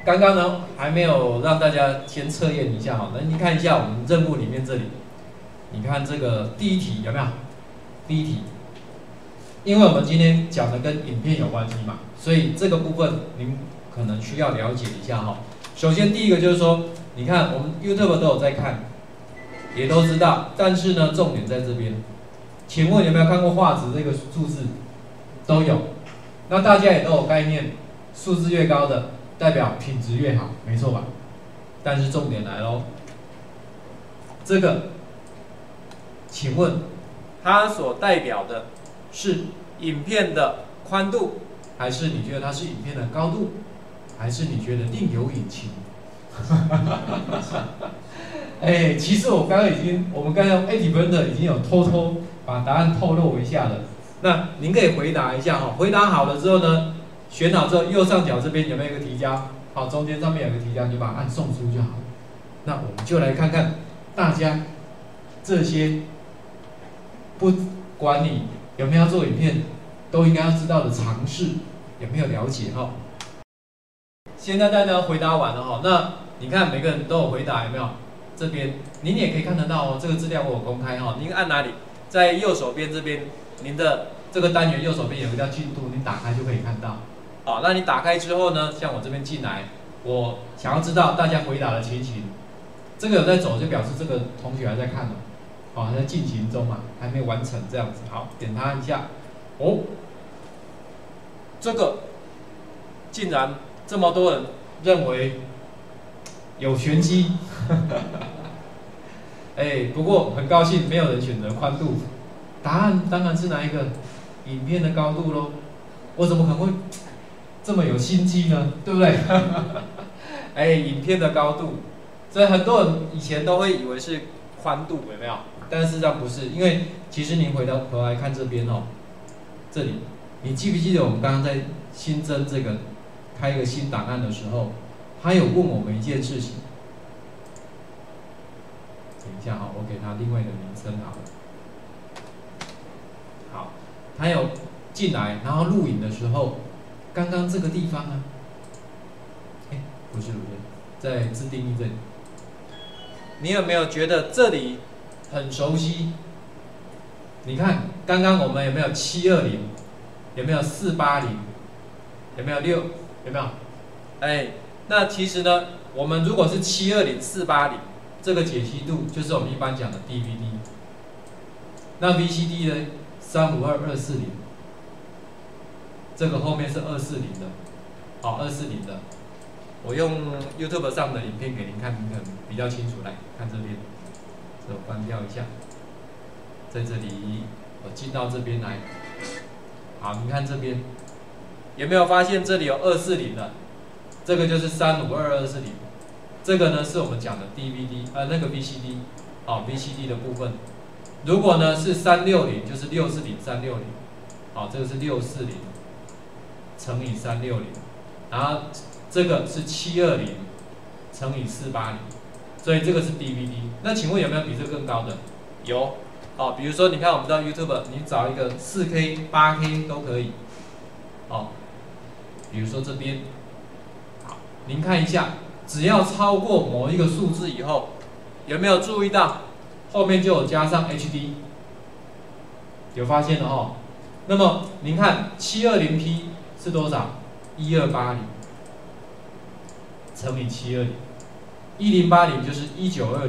刚刚呢还没有让大家先测验一下哈，那你看一下我们任务里面这里，你看这个第一题有没有？第一题，因为我们今天讲的跟影片有关系嘛，所以这个部分您可能需要了解一下哈。首先第一个就是说，你看我们 YouTube 都有在看，也都知道，但是呢重点在这边，请问有没有看过画质这个数字？都有，那大家也都有概念，数字越高的代表品质越好，没错吧？但是重点来喽，这个，请问它所代表的是影片的宽度，还是你觉得它是影片的高度，还是你觉得另有隐情？哎，其实我们刚刚用 ActiveBlender 已经有偷偷把答案透露一下了。那您可以回答一下哈，回答好了之后呢，选好之后右上角这边有没有一个提交？好，中间上面有个提交，你就把它按送出就好。那我们就来看看大家这些不管你有没有要做影片，都应该要知道的常识，有没有了解哈？现在大家回答完了哈，那你看每个人都有回答有没有？这边您也可以看得到哦，这个资料我有公开哈，您按哪里？在右手边这边，您的这个单元右手边有个叫进度，你打开就可以看到。好，那你打开之后呢，像我这边进来，我想要知道大家回答的情形，这个有在走就表示这个同学还在看呢，还在进行中嘛，还没有完成这样子。好，点它一下，哦，这个竟然这么多人认为有玄机，哎，不过很高兴没有人选择宽度，答案当然是哪一个？影片的高度咯，我怎么可能会这么有心机呢？对不对？哎，影片的高度，所以很多人以前都会以为是宽度，有没有？但事实上不是，因为其实您回头来看这边哦，这里，你记不记得我们刚刚在新增这个开一个新档案的时候，他有问我们一件事情。等一下哈，我给他另外一个名称好了。好。他有进来，然后录影的时候，刚刚这个地方啊，哎，不是，在自定义这里，你有没有觉得这里很熟悉？你看，刚刚我们有没有720，有没有480，有没有6，有没有？哎，那其实呢，我们如果是720、480，这个解析度就是我们一般讲的 DVD， 那 VCD 呢？352、240，这个后面是240的，好，240的。我用 YouTube 上的影片给您看，您可能比较清楚。来看这边，这我关掉一下，在这里我进到这边来，好，您看这边有没有发现这里有240的？这个就是352、240，这个呢是我们讲的 DVD， 那个 VCD， 好 ，VCD 的部分。如果呢是360，就是640、360，好，这个是640乘以360，然后这个是720乘以480，所以这个是 DVD。那请问有没有比这更高的？有，好，比如说你看我们到 YouTube， 你找一个4K、8K 都可以，好，比如说这边，好，您看一下，只要超过某一个数字以后，有没有注意到？后面就有加上 HD， 有发现了哈。那么您看720P 是多少？1280乘以720，1080就是1920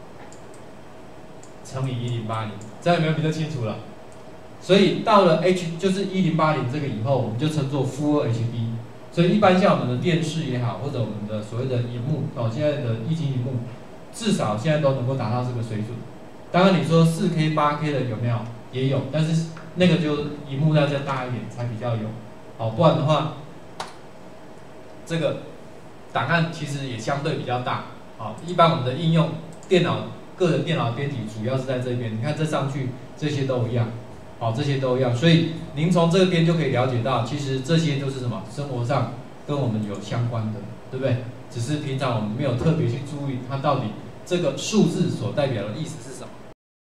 乘以1080，这样有没有比较清楚了？所以到了 就是1080这个以后，我们就称作 Full HD。所以一般像我们的电视也好，或者我们的所谓的萤幕哦，现在的液晶萤幕，至少现在都能够达到这个水准。当然你说4K、8K 的有没有？也有，但是那个就萤幕要再大一点才比较有，好，不然的话，这个档案其实也相对比较大，好，一般我们的应用个人电脑编辑主要是在这边，你看这上去这些都一样，好，这些都一样，所以您从这边就可以了解到，其实这些都是什么？生活上跟我们有相关的，对不对？只是平常我们没有特别去注意它到底这个数字所代表的意思是